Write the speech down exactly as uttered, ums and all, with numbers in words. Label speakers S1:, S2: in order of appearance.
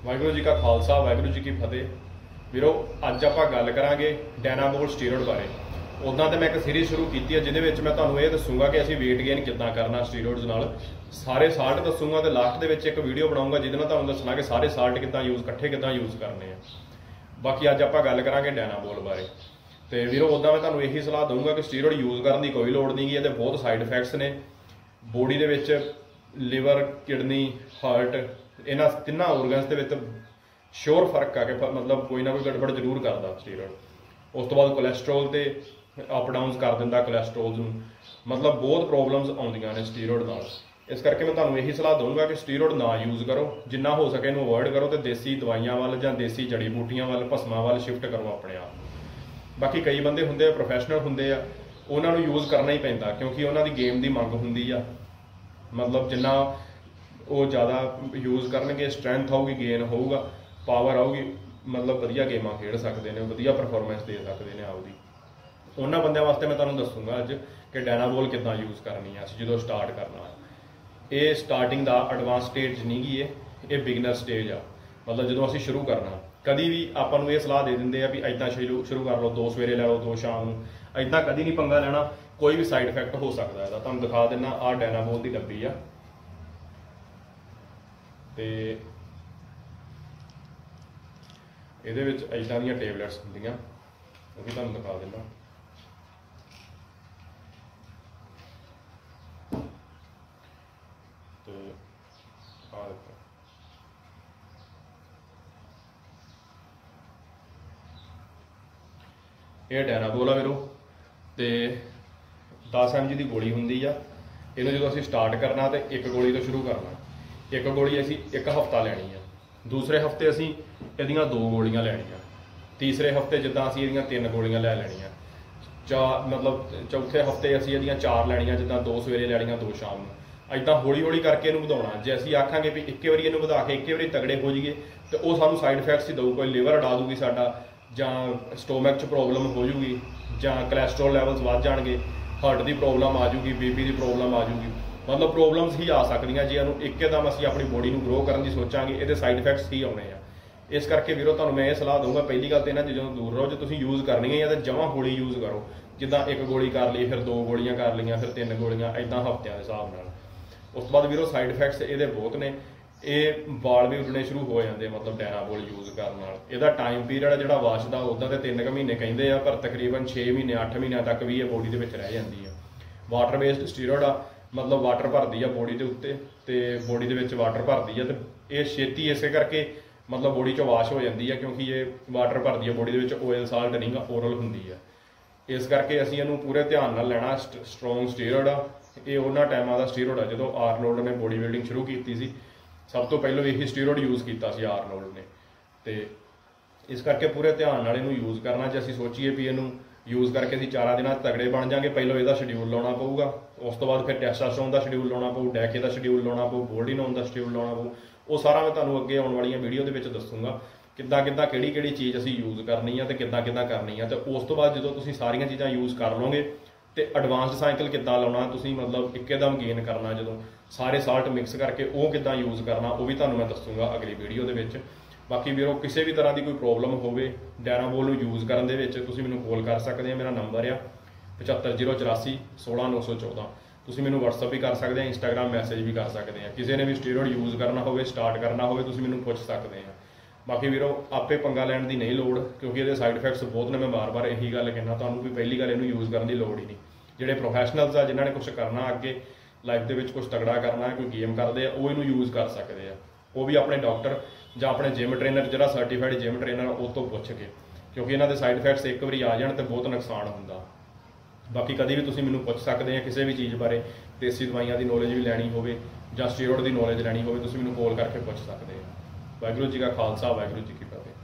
S1: वाहिगुरू जी का खालसा वाहिगुरू जी की फतेह। वीरो अज आपां गल करांगे डायनाबोल स्टीरॉयड बारे। उदां तो मैं एक सीरीज़ शुरू की है जिहदे विच मैं तुहानूं ये दसूंगा कि असीं वेट गेन किद्दां करना स्टीरॉयड्स नाल। सारे साल्ट दसूंगा तो लास्ट दे विच एक वीडियो बनाऊंगा जिहदे नाल तुहानूं दसना कि सारे साल्ट किद्दां यूज़ इकट्ठे किद्दां यूज़ करने आ। बाकी अज आपां गल करांगे डायनाबोल बारे। तो वीरो उदां मैं तुहानूं यही सलाह दूंगा कि स्टीरॉयड यूज़ करने की कोई लोड़ नहीं गी। इहदे बहुत साइड इफैक्ट्स ने बॉडी दे विच, लिवर, किडनी, हार्ट, इन्हां तिन्नां ऑर्गनस दे विच श्योर फर्क आ कि मतलब कोई ना कोई गड़बड़ जरूर करता स्टीरॉयड। उस तो बाद कोलैसट्रोल ते अप डाउन कर दिंदा कोलैसट्रोल नूं, मतलब बहुत प्रॉब्लम्स आउंदियां ने स्टीरॉयड नाल। इस करके मैं तुहानूं यही सलाह दूंगा कि स्टीरॉयड ना यूज़ करो, जिन्ना हो सके इहनूं अवॉइड करो तो देसी दवाइयां वाल जां देसी जड़ी बूटियां वाल, भस्मां वाल शिफ्ट करो अपने आप। बाकी कई बंदे हुंदे आ प्रोफैशनल हुंदे आ, उन्हां नूं यूज़ करना ही पैंदा क्योंकि उन्हां दी गेम दी मंग हुंदी आ। मतलब जिन्ना वो ज़्यादा यूज़ करनगे स्ट्रैंथ आऊगी, गेन होऊगा, पावर आऊगी, मतलब वधिया गेमां खेड सकते हैं, वधिया परफॉर्मेंस दे सकते हैं आपदी। उन्होंने बंदियां वास्ते मैं तुहानूं दसूंगा अज कि डायनाबोल किद्दां यूज़ करनी है असीं जदों स्टार्ट करना है। ये स्टार्टिंग दा एडवांस स्टेज नहीं गी, ये बिगनर स्टेज आ। मतलब जदों असीं शुरू करना कभी भी आपां नूं ये सलाह दे दिंदे आ भी इदां शुरू शुरू कर लो, दो सवेरे लै लो, दो शाम नूं, इदां कभी नहीं पंगा लेना। कोई भी साइड इफैक्ट हो सकता है। तुहानूं दिखा दिना आ डायनाबोल की डब्बी आ ते ਇਹਦੇ ਵਿੱਚ ਇਦਾਂ ਦੀਆਂ ਟੇਬਲੇਟਸ ਹੁੰਦੀਆਂ, ਉਹ ਵੀ ਤੁਹਾਨੂੰ ਦਿਖਾ ਦਿੰਦਾ। ਤੇ ਆ ਦੇਖੋ, ਇਹ ਡੈਨਾਬੋਲ ਆ ਵੀਰੋ ਤੇ ਦਸ ਐਮ ਜੀ ਦੀ ਗੋਲੀ ਹੁੰਦੀ ਆ। ਇਹਨੂੰ ਜਦੋਂ ਅਸੀਂ ਸਟਾਰਟ ਕਰਨਾ ਤੇ ਇੱਕ ਗੋਲੀ ਤੋਂ ਸ਼ੁਰੂ ਕਰਨਾ। ਇੱਕ ਗੋਲੀ ਅਸੀਂ ਇੱਕ ਹਫ਼ਤਾ ਲੈਣੀ ਆ, दूसरे हफ्ते असी इहदियां दो गोलियां लैणियां, तीसरे हफ्ते जिद्दां असी इहदियां तीन गोलियां लै लैणियां, चार मतलब चौथे हफ्ते असी इहदियां चार लैणियां, जिद्दां दो सवेरे लैणियां, दो शाम नूं। इदां हौली हौली करके इहनूं वधाउणा। जे असी आखांगे भी इक्के वारी इहनूं वधा के इक्के वारी तगड़े हो जाइए तो वो सानूं साइड इफैक्ट्स ही दऊ। कोई लिवर अड़ा दूगी साडा, जां स्टोमक च प्रॉब्लम हो जूगी, जां कोलैसट्रोल लैवल्स वध जाणगे, हार्ट की प्रॉब्लम आ जूगी, बीपी की प्रॉब्लम आ जूगी। मतलब प्रॉब्लम्स ही आ सकदियां जे इहनूं एकदम असीं अपनी बॉडी नूं ग्रो करन दी सोचांगे, इहदे साइड इफैक्ट्स ही आउणे आ। इस करके वीरो तुहानूं मैं ये सलाह दूंगा, पहली गल तो इन्हां चीज़ों तो दूर रहो। जो तुसीं यूज़ करनी है तो जमां हौली यूज़ करो, जिद्दां एक गोली कर ली, फिर दो गोलियां कर लियां, फिर तीन गोलियां, इदां हफ्तिਆਂ ਦੇ हिसाब नाल। उस तो बाद वीरो साइड इफैक्ट्स इहदे बहुत ने। ਇਹ ਵਾਲ भी ਉੱਡਣੇ शुरू हो जाते मतलब डायनाबोल यूज़ करन नाल। ਇਹਦਾ टाइम पीरियड ਜਿਹੜਾ ਵਾਸ਼ ਦਾ ਉੱਦਾਂ ਤੇ तीन ਕੁ ਮਹੀਨੇ ਕਹਿੰਦੇ ਆ, पर तकरीबन छे महीने अठ महीनों तक भी ਇਹ बॉडी ਦੇ ਵਿੱਚ ਰਹਿ ਜਾਂਦੀ ਆ। वाटर बेस्ड स्टीरॉयड आ, मतलब वाटर भरती है बॉडी के उत्ते ते बॉडी दे विच वाटर भरती है। तो ये छेती इस करके मतलब बॉडी चो वाश हो जाती है क्योंकि ये वाटर भरती है बॉडी दे विच, ऑयल साल्ट नहीं ओरल हुंदी है। इस करके असीं इहनूं पूरे ध्यान नाल लैणा। स्ट्रोंग स्टीरॉयड आ, ये उन्हां टाइमां दा स्टीरॉयड आ जदों आर्नोल्ड ने बॉडी बिल्डिंग शुरू की सी। सब तो पहलों यही स्टीरॉयड यूज़ किया सी आर्नोल्ड ने। तो इस करके पूरे ध्यान नाल इहनूं यूज़ करना। जे असीं सोचीए भी इहनूं यूज़ करके असीं चार दिन तगड़े बन जाएंगे, पहलों यदा शेड्यूल लाना पऊगा, उस तो बाद फिर टेस्टास्टेरोन का शेड्यूल लाना पऊ, डैके का शेड्यूल लाना पऊ, बोल्डिनोन का शेड्यूल लाना पऊ। वो सारा मैं तुहानूं अगे आउण वाली वीडियो के विच दसूंगा किद्दां किद्दां किहड़ी किहड़ी चीज़ असीं यूज़ करनी है तो किद्दां किद्दां करनी है। तो उस तो बाद जो तुसीं सारियां चीज़ां यूज़ कर लोगे तो एडवांस्ड साइकिल किद्दां लाउणा, तुसीं मतलब इक्कदम गेन करना, जो सारे साल्ट मिक्स करके वो किद्दां यूज़ करना, वो भी तुहानूं मैं दसूंगा अगली वीडियो के विच। बाकी वीरो किसी भी तरह की कोई प्रॉब्लम होवे डायनाबोल यूज़ करन दे विच तुसीं मैनूं कॉल कर सकते हैं। मेरा नंबर आ पचहत्तर जीरो चौरासी सोलह नौ सौ चौदह। तुसीं मैनूं व्हाट्सअप भी कर सकते हैं, इंस्टाग्राम मैसेज भी कर सकते हैं। किसी ने भी स्टीरॉयड यूज़ करना हो, स्टार्ट करना हो, तुसीं मैनूं पुछ सकते हैं। बाकी वीरो आपे पंगा लैण दी नहीं लोड़ क्योंकि ये साइड इफैक्ट्स बहुत ने। मैं बार बार यही गल कहना तुहानूं भी पहली गल इहनूं यूज़ करने की लोड़ ही नहीं। जिहड़े प्रोफैशनल्स आ जिन्हां ने कुछ करना अगे लाइफ के कुछ तगड़ा करना है, कोई गेम करते हैं, वो इहनूं यूज़ कर सकते हैं। वो भी अपने डॉक्टर ਜਾਂ अपने जिम ट्रेनर जो सर्टिफाइड जिम ट्रेनर उस तो पुछ के, क्योंकि इन्हों के साइड इफैक्ट्स एक बार आ जाए तो बहुत नुकसान होंदा। बाकी कभी भी तुसीं मैनूं पुछ सकते हैं किसी भी चीज़ बारे, देसी दवाइयां की नॉलेज भी लैनी होवे जां स्टीरॉयड की नॉलेज लैनी होवे, तुसीं मैनूं कॉल करके पुछ सकते हैं। वाहिगुरू जी का खालसा वाहिगुरू जी की फतेह।